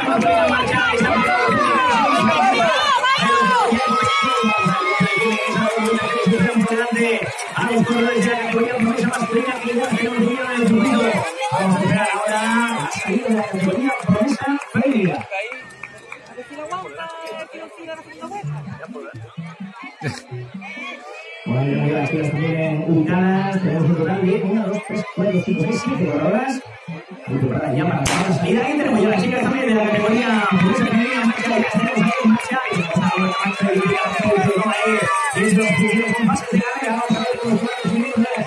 Bueno, las tías también ubicadas, tenemos un total de 1, 2, 3, 4, 5, 6, 7 corredoras. Ya para la salida, ahí tenemos ya las chicas también de la categoría Fuerza Femenina, marcha de Castellón, marcha, y se pasa a la marcha de Liga, y es los primeros compases